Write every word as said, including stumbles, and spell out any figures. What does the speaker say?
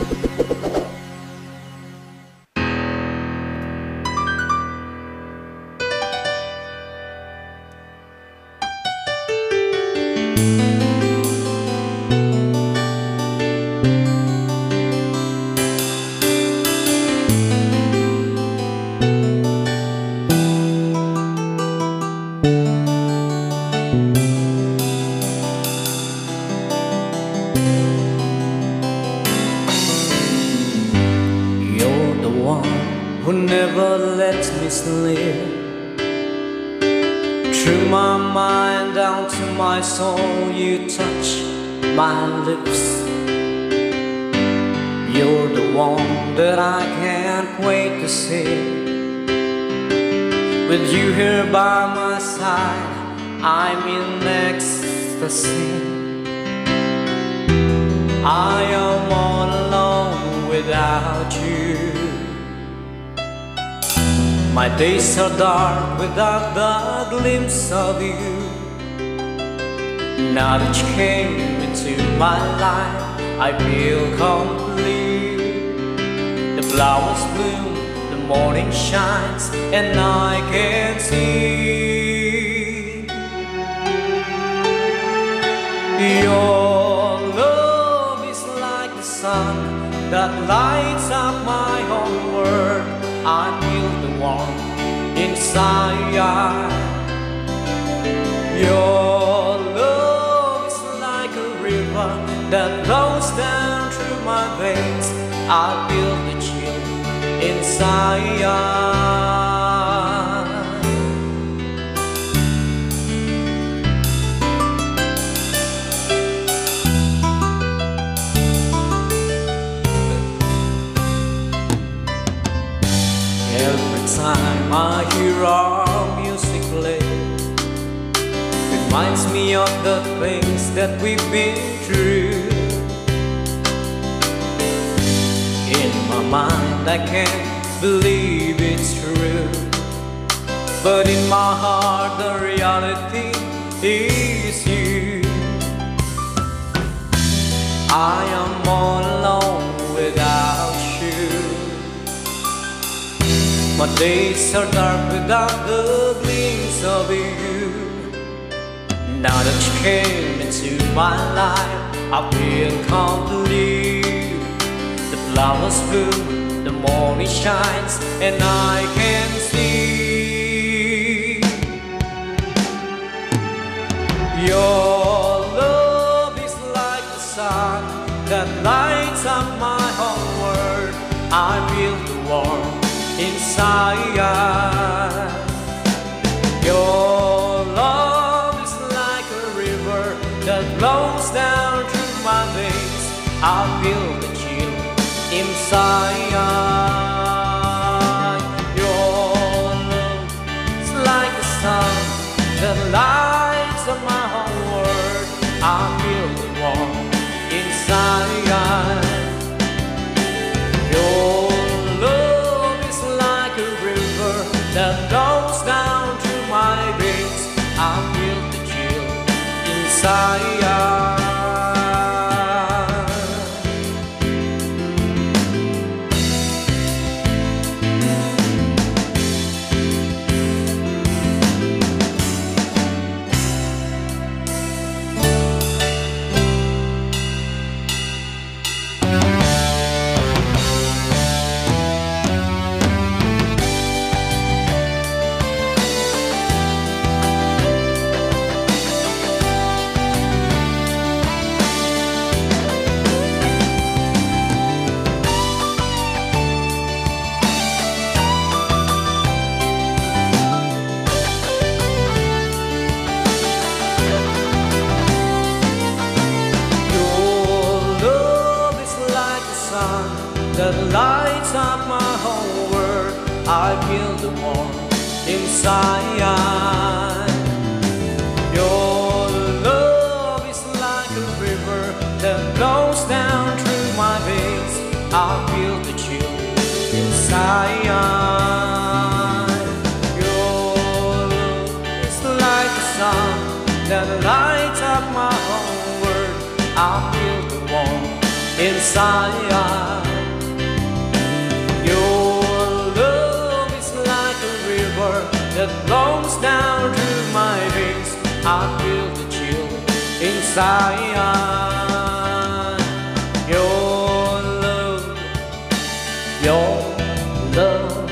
Who never lets me sleep. Through my mind down to my soul, you touch my lips. You're the one that I can't wait to see. With you here by my side, I'm in ecstasy. I am all alone without you. My days are dark without the glimpse of you. Now that you came into my life, I feel complete. The flowers bloom, the morning shines, and I can see your love is like the sun that lights up my whole world. I feel the warmth inside. Your love is like a river that flows down through my veins. I feel the chill inside. Every time I hear our music play, reminds me of the things that we've been through. In my mind I can't believe it's true, but in my heart the reality is you. I am all alone without you. My days are dark without the glimpse of you. Now that you came into my life, I feel complete. The flowers bloom, the morning shines, and I can see your love is like the sun that lights up my whole world. I feel the warmth inside. Your love is like a river that flows down through my veins. I feel the chill inside. Your love is like the sun that lights up my whole world. I feel the warmth inside. Your that goes down to my veins. I feel the chill inside. That lights up my whole world. I feel the warmth inside. Your love is like a river that flows down through my veins. I feel the chill inside. Your love is like the sun that lights up my whole world. I feel the warmth inside. that blows down through my veins. I feel the chill inside. Your love, your love